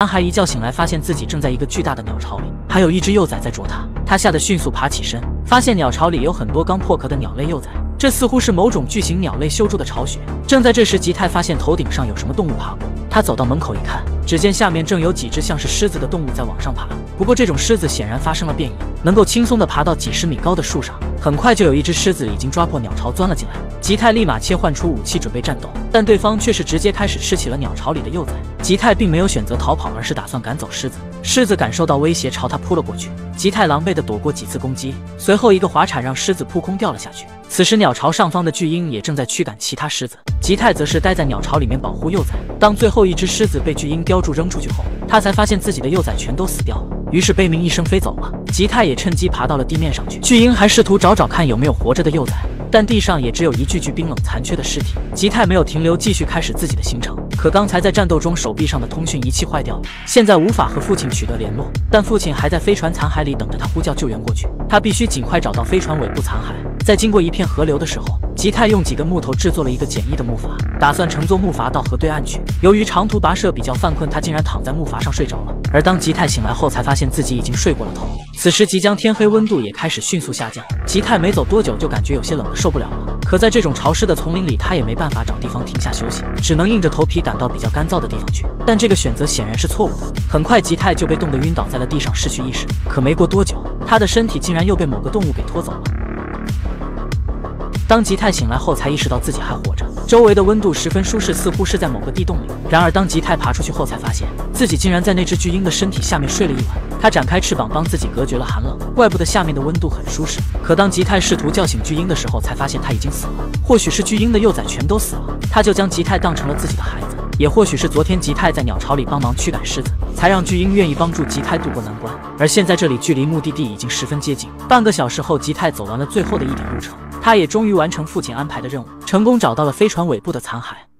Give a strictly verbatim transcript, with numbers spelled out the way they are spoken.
男孩一觉醒来，发现自己正在一个巨大的鸟巢里，还有一只幼崽在啄他。他吓得迅速爬起身，发现鸟巢里有很多刚破壳的鸟类幼崽，这似乎是某种巨型鸟类修筑的巢穴。正在这时，吉泰发现头顶上有什么动物爬过。他走到门口一看，只见下面正有几只像是狮子的动物在往上爬。不过这种狮子显然发生了变异，能够轻松地爬到几十米高的树上。很快就有一只狮子已经抓破鸟巢钻了进来。吉泰立马切换出武器准备战斗，但对方却是直接开始吃起了鸟巢里的幼崽。吉泰并没有选择逃跑，而是打算赶走狮子。狮子感受到威胁，朝他扑了过去。吉泰狼狈地躲过几次攻击，随后一个滑铲让狮子扑空掉了下去。此时鸟巢上方的巨鹰也正在驱赶其他狮子，吉泰则是待在鸟巢里面保护幼崽。当最后一只狮子被巨鹰叼住扔出去后，他才发现自己的幼崽全都死掉了，于是悲鸣一声飞走了。吉泰也趁机爬到了地面上去，巨鹰还试图找找看有没有活着的幼崽，但地上也只有一具具冰冷残缺的尸体。吉泰没有停留，继续开始自己的行程。可刚才在战斗中手臂上的通讯仪器坏掉了，现在无法和父亲取得联络，但父亲还在飞船残骸里等着他呼叫救援过去。他必须尽快找到飞船尾部残骸。在经过一片河流的时候，吉泰用几根木头制作了一个简易的木筏，打算乘坐木筏到河对岸去。由于长途跋涉比较犯困，他竟然躺在木筏上睡着了。而当吉泰醒来后，才发现自己已经睡过了头。此时即将天黑，温度也开始迅速下降。吉泰没走多久就感觉有些冷得受不了了。可在这种潮湿的丛林里，他也没办法找地方停下休息，只能硬着头皮赶到比较干燥的地方去。但这个选择显然是错误的。很快，吉泰就被冻得晕倒在了地上，失去意识。可没过多久，他的身体竟然又被某个动物给拖走了。当吉泰醒来后，才意识到自己还活着，周围的温度十分舒适，似乎是在某个地洞里。然而当吉泰爬出去后，才发现自己竟然在那只巨鹰的身体下面睡了一晚。他展开翅膀帮自己隔绝了寒冷，怪不得下面的温度很舒适。可当吉泰试图叫醒巨鹰的时候，才发现他已经死了。或许是巨鹰的幼崽全都死了，他就将吉泰当成了自己的孩子。也或许是昨天吉泰在鸟巢里帮忙驱赶狮子，才让巨鹰愿意帮助吉泰渡过难关。而现在这里距离目的地已经十分接近，半个小时后，吉泰走完了最后的一点路程，他也终于完成父亲安排的任务，成功找到了飞船尾部的残骸。